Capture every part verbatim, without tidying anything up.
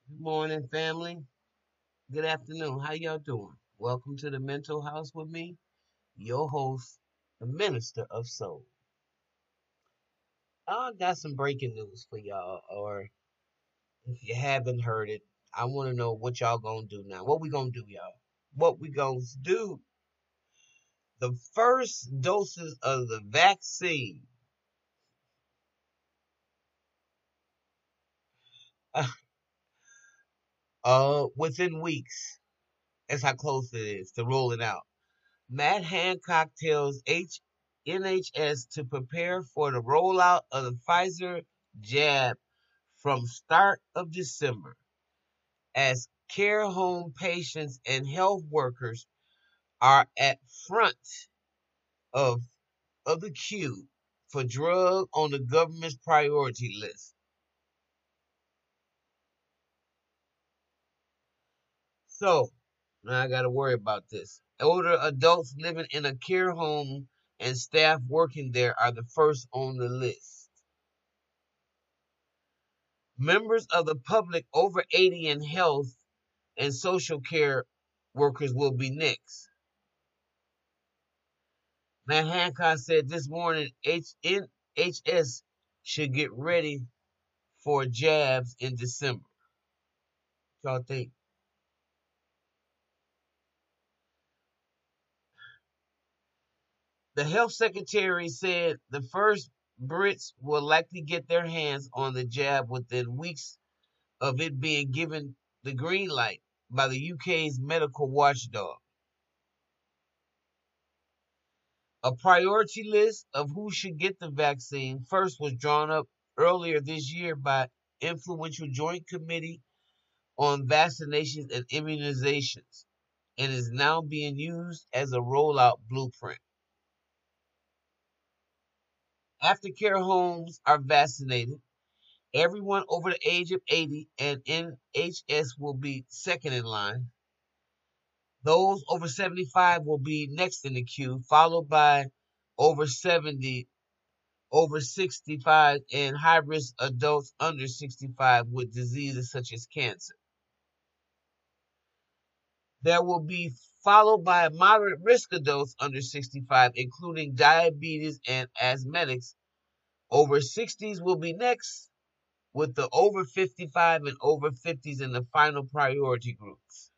Good morning, family. Good afternoon. How y'all doing? Welcome to the Mental House with me, your host, the Minister of Soul. I got some breaking news for y'all, or if you haven't heard it, I want to know what y'all gonna do now. What we gonna do, y'all? What we gonna do? The first doses of the vaccine, uh, within weeks. That's how close it is to rolling out. Matt Hancock tells H- N H S to prepare for the rollout of the Pfizer jab from start of December as care home patients and health workers are at front of, of the queue for drug on the government's priority list. So now I got to worry about this. Older adults living in a care home and staff working there are the first on the list. Members of the public over eighty in health and social care workers will be next. Matt Hancock said this morning H N H S should get ready for jabs in December. What y'all think? The health secretary said the first Brits will likely get their hands on the jab within weeks of it being given the green light by the U K's medical watchdog. A priority list of who should get the vaccine first was drawn up earlier this year by influential Joint Committee on Vaccinations and Immunizations and is now being used as a rollout blueprint. After care homes are vaccinated, everyone over the age of eighty and N H S will be second in line. Those over seventy-five will be next in the queue, followed by over seventy, over sixty-five, and high risk adults under sixty-five with diseases such as cancer. There will be followed by moderate risk adults under sixty-five, including diabetes and asthmatics. Over sixties will be next, with the over fifty-five and over fifties in the final priority groups.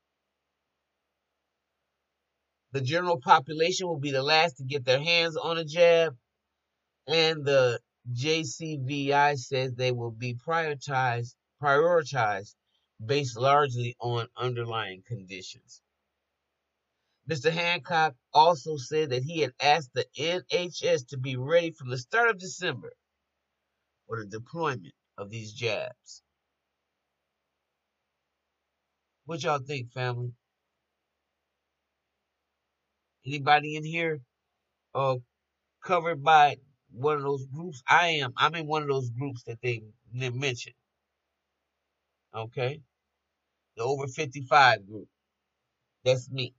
The general population will be the last to get their hands on a jab, and the J C V I says they will be prioritized prioritized based largely on underlying conditions. Mister Hancock also said that he had asked the N H S to be ready from the start of December for the deployment of these jabs. What y'all think, family? Anybody in here uh covered by one of those groups? I am. I'm in one of those groups that they, they mentioned. Okay, the over fifty-five group. That's me.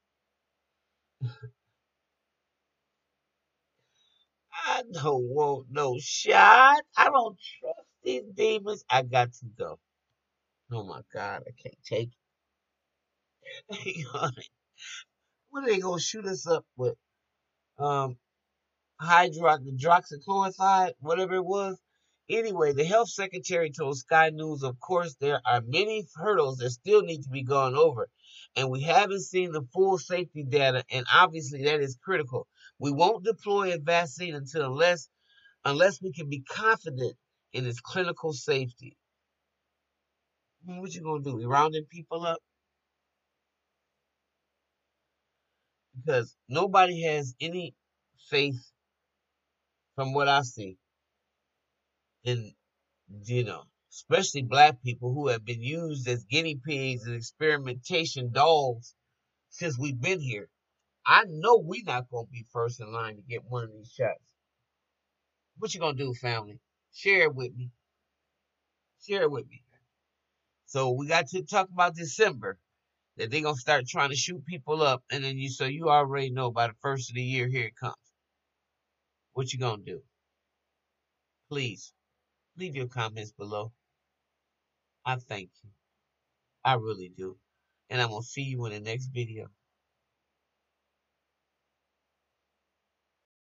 I don't want no shot. I don't trust these demons. I got to go. Oh my God, I can't take it. What are they gonna shoot us up with? Um, hydroxychloroquine, whatever it was. Anyway, the health secretary told Sky News, of course, there are many hurdles that still need to be gone over, and we haven't seen the full safety data, and obviously that is critical. We won't deploy a vaccine until unless unless we can be confident in its clinical safety. I mean, what you gonna do? We rounding people up because nobody has any faith, from what I see, in you know, especially black people who have been used as guinea pigs and experimentation dogs since we've been here. I know we're not gonna be first in line to get one of these shots. What you gonna do, family? Share it with me. Share it with me. So we got to talk about December that they're gonna start trying to shoot people up, and then you so you already know by the first of the year here it comes. What you gonna do? Please leave your comments below. I thank you. I really do. And I'm going to see you in the next video.